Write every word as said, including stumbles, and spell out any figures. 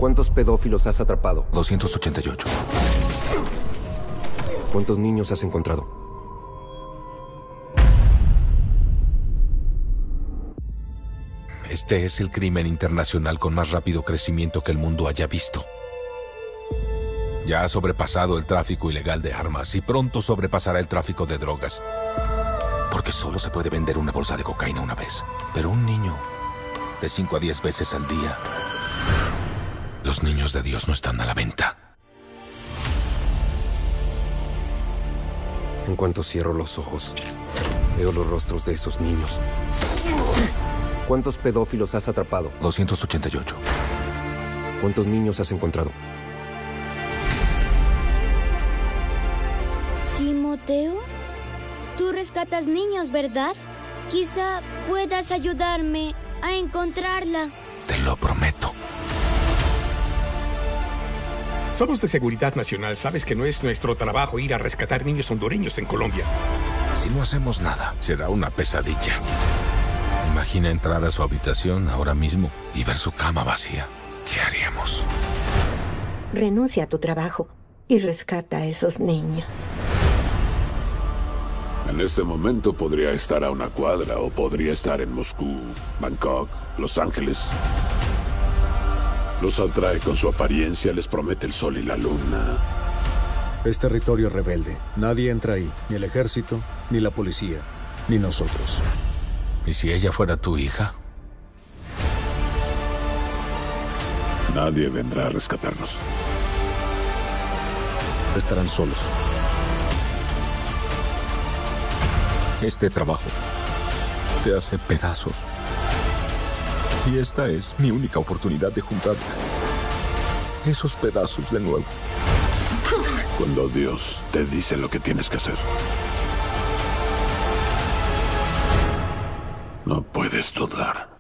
¿Cuántos pedófilos has atrapado? doscientos ochenta y ocho. ¿Cuántos niños has encontrado? Este es el crimen internacional con más rápido crecimiento que el mundo haya visto. Ya ha sobrepasado el tráfico ilegal de armas y pronto sobrepasará el tráfico de drogas. Porque solo se puede vender una bolsa de cocaína una vez. Pero un niño, de cinco a diez veces al día. Los niños de Dios no están a la venta. En cuanto cierro los ojos, veo los rostros de esos niños. ¿Cuántos pedófilos has atrapado? doscientos ochenta y ocho. ¿Cuántos niños has encontrado? Timoteo, tú rescatas niños, ¿verdad? Quizá puedas ayudarme a encontrarla. Te lo prometo. Somos de Seguridad Nacional. Sabes que no es nuestro trabajo ir a rescatar niños hondureños en Colombia. Si no hacemos nada, será una pesadilla. Imagina entrar a su habitación ahora mismo y ver su cama vacía. ¿Qué haríamos? Renuncia a tu trabajo y rescata a esos niños. En este momento podría estar a una cuadra o podría estar en Moscú, Bangkok, Los Ángeles. Los atrae con su apariencia, les promete el sol y la luna. Es territorio rebelde. Nadie entra ahí, ni el ejército, ni la policía, ni nosotros. ¿Y si ella fuera tu hija? Nadie vendrá a rescatarnos. Estarán solos. Este trabajo te hace pedazos. Y esta es mi única oportunidad de juntar esos pedazos de nuevo. Cuando Dios te dice lo que tienes que hacer, no puedes dudar.